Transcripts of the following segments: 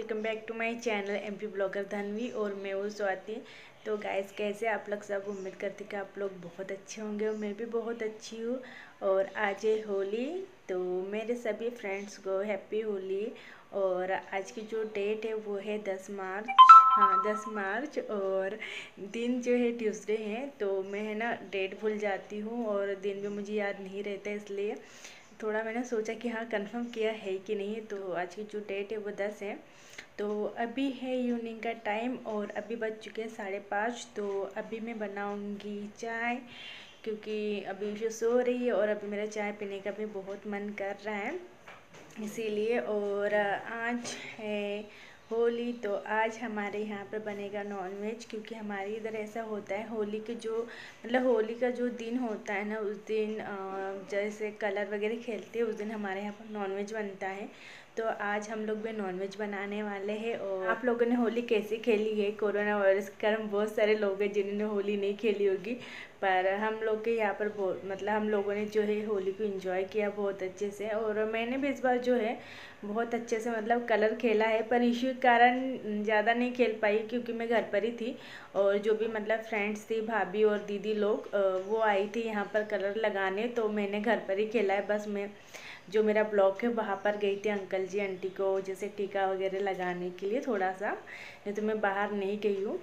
Welcome back to my channel MP blogger Dhanvi और मैं हूँ स्वाति। तो गाइस कैसे आप लोग सब, उम्मीद करती कि आप लोग बहुत अच्छे होंगे और मैं भी बहुत अच्छी हूँ। और आज है होली, तो मेरे सभी फ्रेंड्स को हैप्पी होली। और आज की जो डेट है वो है 10 मार्च। हाँ 10 मार्च, और दिन जो है ट्यूसडे है। तो मैं है ना डेट भूल जाती हूँ और दिन भी मुझे याद नहीं रहता, इसलिए थोड़ा मैंने सोचा कि हाँ कंफर्म किया है कि नहीं। तो आज की जो डेट है वो 10 है। तो अभी है इवनिंग का टाइम और अभी बज चुके हैं 5:30। तो अभी मैं बनाऊंगी चाय, क्योंकि अभी उसे सो रही है और अभी मेरा चाय पीने का भी बहुत मन कर रहा है, इसीलिए। और आज है होली, तो आज हमारे यहाँ पर बनेगा नॉनवेज, क्योंकि हमारे इधर ऐसा होता है होली के जो मतलब होली का जो दिन होता है ना, उस दिन जैसे कलर वगैरह खेलते हैं, उस दिन हमारे यहाँ पर नॉनवेज बनता है। तो आज हम लोग भी नॉनवेज बनाने वाले हैं। और आप लोगों ने होली कैसे खेली है? कोरोना वायरस के कारण बहुत सारे लोग हैं जिन्होंने होली नहीं खेली होगी, पर हम लोग के यहाँ पर बहुत मतलब हम लोगों ने जो है होली को एंजॉय किया बहुत अच्छे से। और मैंने भी इस बार जो है बहुत अच्छे से मतलब कलर खेला है, पर इश्यू के कारण ज़्यादा नहीं खेल पाई, क्योंकि मैं घर पर ही थी। और जो भी मतलब फ्रेंड्स थी, भाभी और दीदी लोग, वो आई थी यहाँ पर कलर लगाने, तो मैंने घर पर ही खेला है। बस मैं जो मेरा ब्लॉक है वहाँ पर गई थी अंकल जी आंटी को जैसे टीका वगैरह लगाने के लिए थोड़ा सा, नहीं तो मैं बाहर नहीं गई हूँ।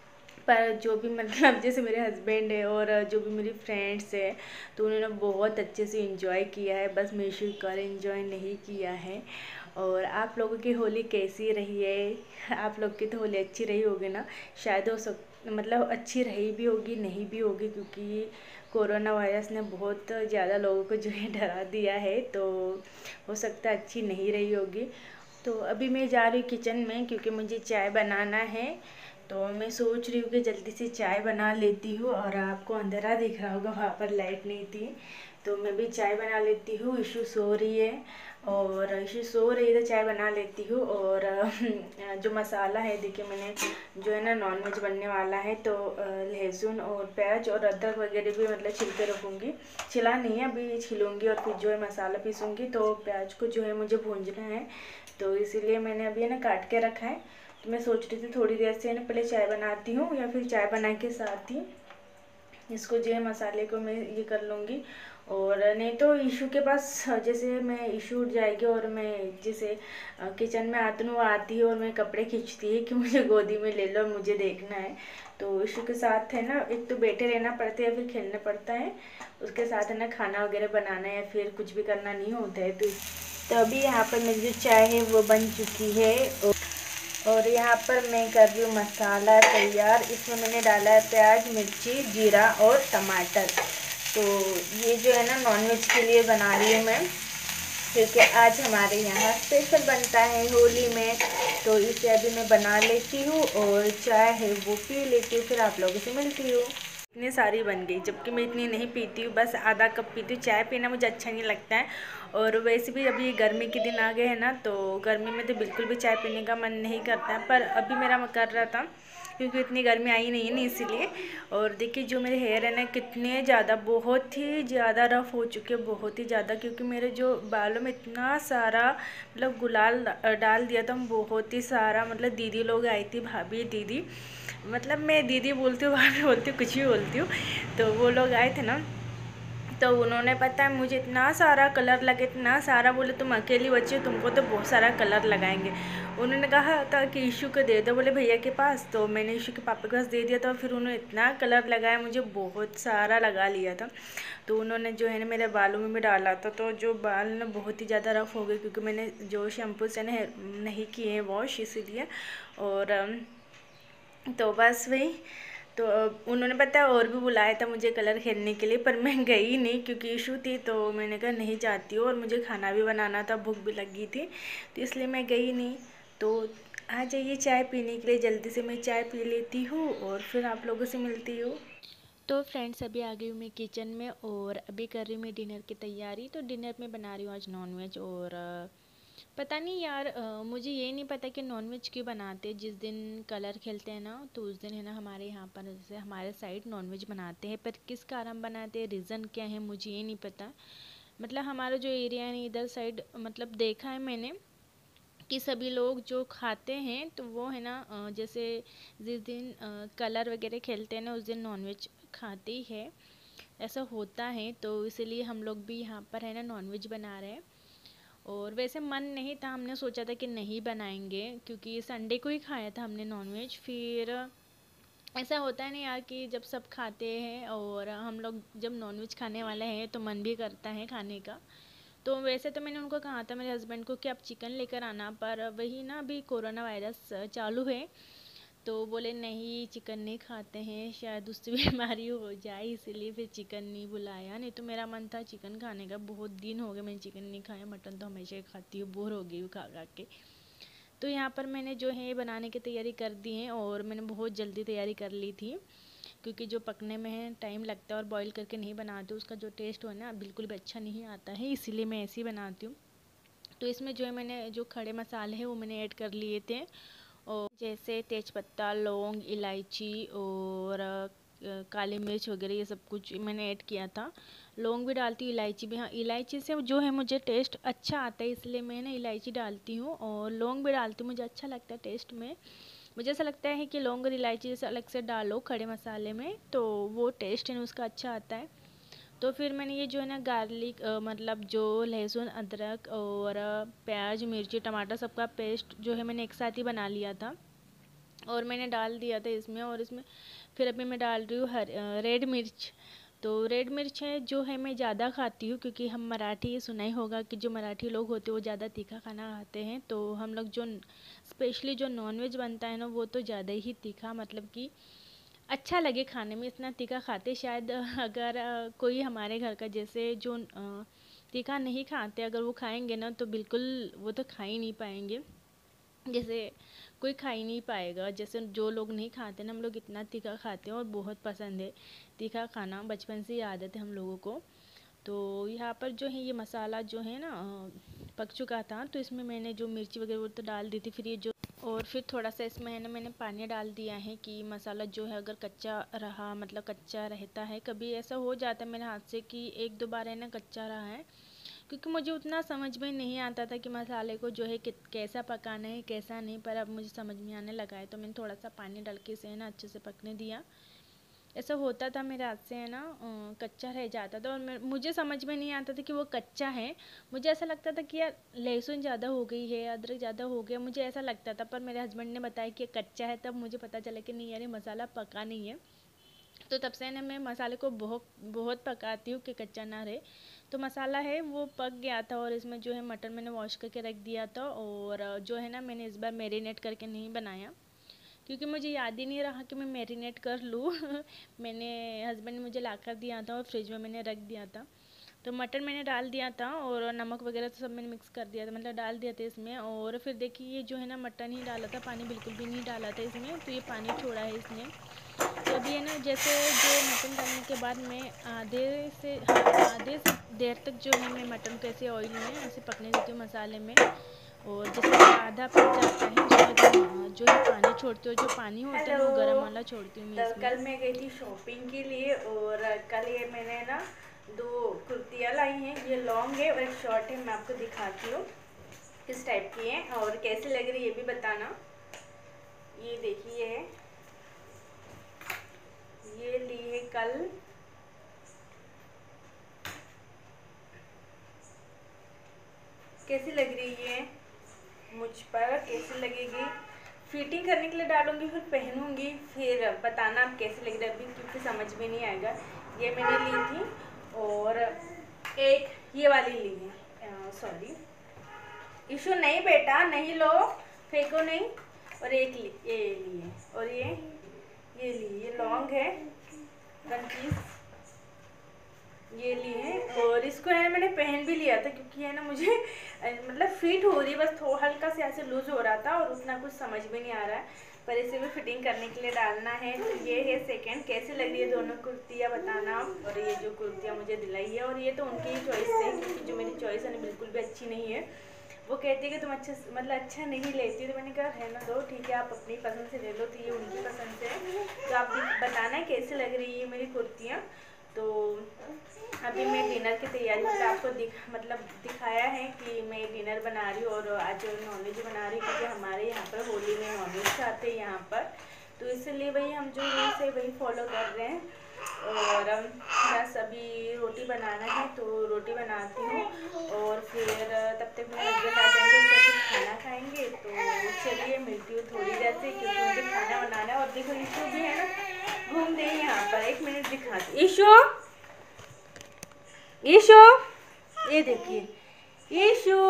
पर जो भी मतलब जैसे मेरे हस्बैंड है और जो भी मेरी फ्रेंड्स है, तो उन्होंने बहुत अच्छे से एंजॉय किया है, बस मैं इशू कर एंजॉय नहीं किया है। और आप लोगों की होली कैसी रही है? आप लोग की तो होली अच्छी रही होगी ना? शायद हो सक मतलब अच्छी रही भी होगी, नहीं भी होगी, क्योंकि कोरोना वायरस ने बहुत ज़्यादा लोगों को जो है डरा दिया है, तो हो सकता है अच्छी नहीं रही होगी। तो अभी मैं जा रही हूँ किचन में, क्योंकि मुझे चाय बनाना है। तो मैं सोच रही हूँ कि जल्दी से चाय बना लेती हूँ। और आपको अंधेरा दिख रहा होगा, वहाँ पर लाइट नहीं थी, तो मैं भी चाय बना लेती हूँ। इशू सो रही है, और इशू सो रही है तो चाय बना लेती हूँ। और जो मसाला है देखिए, मैंने जो है ना नॉनवेज बनने वाला है, तो लहसुन और प्याज और अदरक वगैरह भी मतलब छिल के रखूँगी। छिला नहीं है, अभी छिलूँगी और फिर जो है मसाला पीसूँगी। तो प्याज को जो है मुझे भूंजना है, तो इसीलिए मैंने अभी है ना काट के रखा है। तो मैं सोच रही थी थोड़ी देर से ना पहले चाय बनाती हूँ, या फिर चाय बना के साथ ही इसको जो है मसाले को मैं ये कर लूँगी। और नहीं तो इशू के पास जैसे मैं इशू उठ जाएगी और मैं जैसे किचन में आती हूँ, वो आती है और मैं कपड़े खींचती है कि मुझे गोदी में ले लो, मुझे देखना है। तो इशू के साथ है ना, एक तो बैठे रहना पड़ता है या फिर खेलना पड़ता है, उसके साथ है ना खाना वगैरह बनाना या फिर कुछ भी करना नहीं होता है। तो अभी यहाँ पर मेरी जो चाय है वो बन चुकी है। और यहाँ पर मैं कर रही हूँ मसाला तैयार। इसमें मैंने डाला है प्याज, मिर्ची, जीरा और टमाटर। तो ये जो है ना नॉनवेज के लिए बना रही हूँ मैं, क्योंकि आज हमारे यहाँ स्पेशल बनता है होली में। तो इसे अभी मैं बना लेती हूँ और चाय है वो पी लेती हूँ, फिर आप लोगों से मिलती हूँ। इतनी सारी बन गई, जबकि मैं इतनी नहीं पीती हूँ, बस आधा कप पीती हूँ। चाय पीना मुझे अच्छा नहीं लगता है। और वैसे भी अभी गर्मी के दिन आ गए हैं ना, तो गर्मी में तो बिल्कुल भी चाय पीने का मन नहीं करता है, पर अभी मेरा मन कर रहा था, क्योंकि इतनी गर्मी आई नहीं है ना, इसीलिए। और देखिए जो मेरे हेयर है ना, कितने ज़्यादा बहुत ही ज़्यादा रफ़ हो चुके हैं, बहुत ही ज़्यादा, क्योंकि मेरे जो बालों में इतना सारा मतलब गुलाल डाल दिया था, बहुत ही सारा। मतलब दीदी लोग आई थी, भाभी दीदी, मतलब मैं दीदी बोलती हूँ, भाभी बोलती हूँ, कुछ भी बोलती हूँ। तो वो लोग आए थे ना, तो उन्होंने पता है मुझे इतना सारा कलर लगे, इतना सारा। बोले तुम अकेली बच्ची हो, तुमको तो बहुत सारा कलर लगाएंगे। उन्होंने कहा था कि इशू को दे दो, बोले भैया के पास। तो मैंने इशू के पापा के पास दे दिया था, फिर उन्होंने इतना कलर लगाया, मुझे बहुत सारा लगा लिया था। तो उन्होंने जो है ना मेरे बालों में भी डाला था, तो जो बाल ना बहुत ही ज़्यादा रफ़ हो गए, क्योंकि मैंने जो शैम्पू से नहीं किए हैं वॉश, इसीलिए। और तो बस वही। तो उन्होंने पता है और भी बुलाया था मुझे कलर खेलने के लिए, पर मैं गई नहीं, क्योंकि इशू थी। तो मैंने कहा नहीं जाती हूँ, और मुझे खाना भी बनाना था, भूख भी लगी थी, तो इसलिए मैं गई नहीं। तो आ जाइए चाय पीने के लिए, जल्दी से मैं चाय पी लेती हूँ और फिर आप लोगों से मिलती हूँ। तो फ्रेंड्स अभी आ गई हूँ मैं किचन में, और अभी कर रही हूँ मैं डिनर की तैयारी। तो डिनर में बना रही हूँ आज नॉनवेज। और पता नहीं यार, मुझे ये नहीं पता कि नॉनवेज क्यों बनाते हैं। जिस दिन कलर खेलते हैं ना, तो उस दिन है ना हमारे यहाँ पर जैसे हमारे साइड नॉनवेज बनाते हैं, पर किस कारण बनाते हैं, रीज़न क्या है, मुझे ये नहीं पता। मतलब हमारा जो एरिया है इधर साइड, मतलब देखा है मैंने कि सभी लोग जो खाते हैं तो वो है ना जैसे जिस दिन कलर वगैरह खेलते हैं ना उस दिन नॉनवेज खाते ही है, ऐसा होता है। तो इसीलिए हम लोग भी यहाँ पर है ना नॉनवेज बना रहे हैं। और वैसे मन नहीं था, हमने सोचा था कि नहीं बनाएंगे क्योंकि संडे को ही खाया था हमने नॉनवेज। फिर ऐसा होता है ना यार कि जब सब खाते हैं और हम लोग जब नॉनवेज खाने वाले हैं तो मन भी करता है खाने का। तो वैसे तो मैंने उनको कहा था मेरे हस्बैंड को कि आप चिकन लेकर आना, पर वही ना अभी कोरोना वायरस चालू है तो बोले नहीं चिकन नहीं खाते हैं, शायद उससे बीमारी हो जाए, इसीलिए फिर चिकन नहीं बुलाया। नहीं तो मेरा मन था चिकन खाने का, बहुत दिन हो गए मैंने चिकन नहीं खाया, मटन तो हमेशा ही खाती हूँ, बोर हो गई हूँ खा खा के। तो यहाँ पर मैंने जो है बनाने की तैयारी कर दी है और मैंने बहुत जल्दी तैयारी कर ली थी क्योंकि जो पकने में है टाइम लगता है और बॉईल करके नहीं बनाती उसका जो टेस्ट हो ना बिल्कुल भी अच्छा नहीं आता है, इसीलिए मैं ऐसे ही बनाती हूँ। तो इसमें जो है मैंने जो खड़े मसाले हैं वो मैंने ऐड कर लिए थे, और जैसे तेज़पत्ता, लौंग, इलायची और काली मिर्च वगैरह ये सब कुछ मैंने ऐड किया था। लौंग भी डालती हूँ, इलायची भी। हाँ, इलायची से जो है मुझे टेस्ट अच्छा आता है इसलिए मैं ना इलायची डालती हूँ, और लौंग भी डालती हूँ, मुझे अच्छा लगता है टेस्ट में। मुझे ऐसा लगता है कि लौंग और इलायची जैसे अलग से डालो खड़े मसाले में तो वो टेस्ट है ना उसका अच्छा आता है। तो फिर मैंने ये जो है ना गार्लिक मतलब जो लहसुन, अदरक और प्याज, मिर्ची, टमाटर सबका पेस्ट जो है मैंने एक साथ ही बना लिया था और मैंने डाल दिया था इसमें। और इसमें फिर अभी मैं डाल रही हूँ रेड मिर्च। तो रेड मिर्च है जो है मैं ज़्यादा खाती हूँ क्योंकि हम मराठी, सुना ही होगा कि जो मराठी लोग होते हैं वो ज़्यादा तीखा खाना खाते हैं। तो हम लोग जो स्पेशली जो नॉनवेज बनता है ना वो तो ज़्यादा ही तीखा, मतलब कि अच्छा लगे खाने में, इतना तीखा खाते शायद अगर कोई हमारे घर का जैसे जो तीखा नहीं खाते अगर वो खाएंगे ना तो बिल्कुल वो तो खा ही नहीं पाएंगे, जैसे कोई खा ही नहीं पाएगा। जैसे जो लोग नहीं खाते ना, हम लोग इतना तीखा खाते हैं और बहुत पसंद है तीखा खाना, बचपन से ही आदत है हम लोगों को। तो यहाँ पर जो है ये मसाला जो है ना पक चुका था तो इसमें मैंने जो मिर्ची वगैरह वो तो डाल दी थी। फिर ये जो और फिर थोड़ा सा इसमें है ना मैंने पानी डाल दिया है कि मसाला जो है अगर कच्चा रहा, मतलब कच्चा रहता है, कभी ऐसा हो जाता है मेरे हाथ से कि एक दो बार है ना कच्चा रहा है, क्योंकि मुझे उतना समझ में नहीं आता था कि मसाले को जो है कैसा पकाना है कैसा नहीं, पर अब मुझे समझ में आने लगा है तो मैंने थोड़ा सा पानी डाल के इसे है ना अच्छे से पकने दिया। ऐसा होता था मेरे हाथ से है ना कच्चा रह जाता था और मुझे समझ में नहीं आता था कि वो कच्चा है। मुझे ऐसा लगता था कि यार लहसुन ज़्यादा हो गई है, अदरक ज़्यादा हो गया, मुझे ऐसा लगता था। पर मेरे हस्बैंड ने बताया कि कच्चा है, तब मुझे पता चला कि नहीं यार ये मसाला पका नहीं है। तो तब से ना मैं मसाले को बहुत बहुत पकाती हूँ कि कच्चा ना रहे। तो मसाला है वो पक गया था और इसमें जो है मटन मैंने वॉश करके रख दिया था, और जो है ना मैंने इस बार मैरिनेट करके नहीं बनाया क्योंकि मुझे याद ही नहीं रहा कि मैं मैरिनेट कर लूँ मैंने, हस्बैंड ने मुझे ला कर दिया था और फ्रिज में मैंने रख दिया था। तो मटन मैंने डाल दिया था और नमक वगैरह तो सब मैंने मिक्स कर दिया था, मतलब डाल दिया था इसमें। और फिर देखिए ये जो है ना मटन ही डाला था, पानी बिल्कुल भी नहीं डाला था इसमें, तो ये पानी छोड़ा है इसने। तो अभी है ना जैसे जो मटन डालने के बाद मैं आधे से देर तक जो है मैं मटन को ऐसे ऑयल में ऐसे पकने देती हूँ मसाले में, और जैसे आधा पक जाता है उसके बाद जो है पानी छोड़ती हूँ, जो पानी होता है ना वो गर्म वाला छोड़ती हूँ मैं तो इसमें। कल मैं गई थी शॉपिंग के लिए और कल ये मैंने ना 2 कुर्तियाँ लाई हैं, ये लॉन्ग है और एक शॉर्ट है। मैं आपको दिखाती हूँ किस टाइप की है और कैसी लग रही है ये भी बताना। ये देखिए ये ली है कल, कैसी लग रही है मुझ पर, कैसी लगेगी, फिटिंग करने के लिए डालूंगी फिर पहनूंगी, फिर बताना आप कैसी लग रही है। अभी क्योंकि समझ में नहीं आएगा। ये मैंने ली थी और एक ये वाली ली है, सॉरी इशू नहीं बेटा, नहीं लो, फेंको नहीं। और एक ये ली है और ये ली, ये लॉन्ग है 1 पीस, ये ली है। और इसको है मैंने पहन भी लिया था क्योंकि है ना मुझे मतलब फिट हो रही है, बस थोड़ा हल्का से ऐसे लूज हो रहा था और उतना कुछ समझ में नहीं आ रहा है, पर इसे भी फिटिंग करने के लिए डालना है। तो ये है सेकंड, कैसी लग रही है दोनों कुर्तियाँ बताना। और ये जो कुर्तियाँ मुझे दिलाई है और ये तो उनकी ही चॉइस है क्योंकि जो मेरी चॉइस है ना बिल्कुल भी अच्छी नहीं है। वो कहती है कि तुम अच्छा मतलब अच्छा नहीं लेती, तो मैंने कहा रहना दो, ठीक है आप अपनी पसंद से ले लो, तो ये उनकी पसंद से है। तो आप बताना कैसी लग रही है मेरी कुर्तियाँ। तो अभी मैं डिनर की तैयारी मतलब आपको दिखाया है कि मैं डिनर डिनर बना रही हूँ और आज नॉनवेज बना रही हूँ क्योंकि हमारे यहाँ पर होली में नॉनवेज खाते हैं यहाँ पर, तो इसलिए वही हम जो रूल्स है वही फॉलो कर रहे हैं। और बस अभी रोटी बनाना है तो रोटी बनाती हूँ और फिर तब तक मेरे हस्बैंड आ जाएंगे, उसके बाद खाना खाएंगे। तो चलिए मिलती हूँ थोड़ी देर से क्योंकि मुझे खाना बनाना है। और देखो ईशू भी है ना, घूम रही है यहाँ पर, 1 मिनट दिखाती। ईशू ईशू ये देखिए, ईशू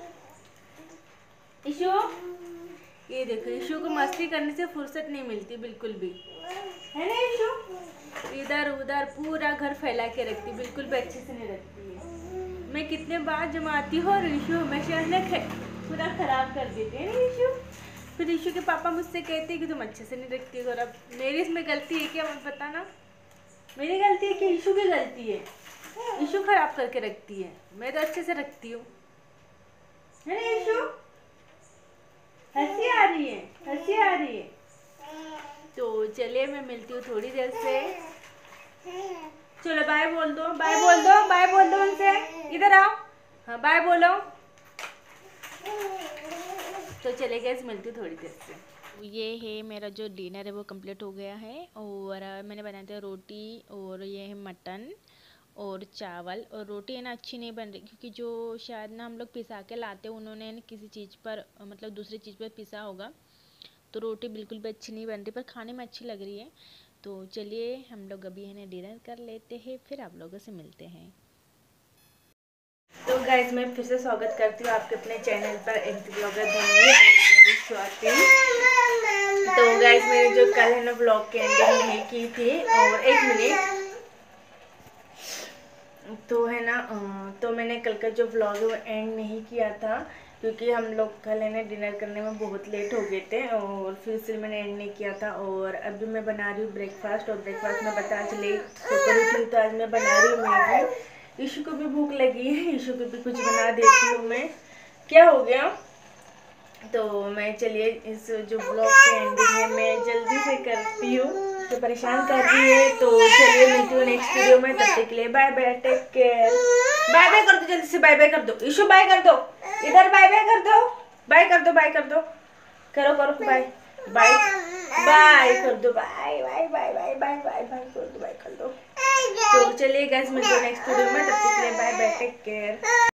ईशू ये देखो, ईशू को मस्ती करने से फुर्सत नहीं मिलती बिल्कुल भी, है ना ईशू? इधर उधर पूरा घर फैला के रखती, बिल्कुल भी अच्छे से नहीं रखती है। मैं कितने बार जमाती हूँ और ईशू हमेशा ने पूरा खराब कर देते हैं ईशू। फिर ईशू के पापा मुझसे कहते हैं कि तुम अच्छे से नहीं रखती हो। और अब मेरी इसमें गलती है क्या, मत बताना? मेरी गलती है कि ईशू की गलती है? ईशू खराब करके रखती है, मैं तो अच्छे से रखती हूँ, है ना ईशू? हंसी आ रही है, हंसी आ रही है। तो चलिए मैं मिलती हूँ थोड़ी देर से। चलो बाय बोल दो, बाय बोल दो, बाय बोल दो उनसे, इधर आओ, हाँ बाय बोलो। तो चले गए, मिलती हूँ थोड़ी देर से। ये है मेरा जो डिनर है वो कंप्लीट हो गया है और मैंने बनाया था रोटी और ये है मटन और चावल। और रोटी है ना अच्छी नहीं बन रही क्योंकि जो शायद ना हम लोग पिसा के लाते हैं उन्होंने किसी चीज़ पर मतलब दूसरी चीज़ पर पिसा होगा, तो रोटी बिल्कुल भी अच्छी नहीं बन रही, पर खाने में अच्छी लग रही है। तो चलिए हम लोग अभी है ना डिनर कर लेते हैं, फिर आप लोगों से मिलते हैं। तो गाइस मैं फिर से स्वागत करती हूँ आपके अपने चैनल पर एमपी ब्लॉगर धन्वी और स्वाति। तो गाइस मैंने जो कल है ना ब्लॉग की एंडिंग नहीं की थी, और 1 मिनट तो है ना, तो मैंने कल का जो व्लॉग है वो एंड नहीं किया था क्योंकि हम लोग कल है ना डिनर करने में बहुत लेट हो गए थे और फिर इसलिए मैंने एंड नहीं किया था। और अभी मैं बना रही हूँ ब्रेकफास्ट, और ब्रेकफास्ट में बता आज लेट सोकर उठी तो आज मैं बना रही हूँ मैगी। ईशू को भी भूख लगी है, ईशू को भी कुछ बना देती हूँ मैं। क्या हो गया? तो मैं चलिए इस जो ब्लॉग की एंडिंग है मैं जल्दी से करती हूँ, तो परेशान कर रही है। तो चलिए मिलती हूँ नेक्स्ट वीडियो में, तब तक के लिए bye bye, take care. Bye bye कर दो जल्दी से, बाय बाय कर दो ईशू, बाय कर दो, इधर बाय बाय कर दो, बाय कर दो, बाय कर दो, करो करो बाय बाय बाय कर दो, bye bye bye bye bye bye bye कर दो, बाय कर दो। तो चलिए गाइस मिलते हैं नेक्स्ट वीडियो में, तब तक के लिए बाय बाय, टेक केयर।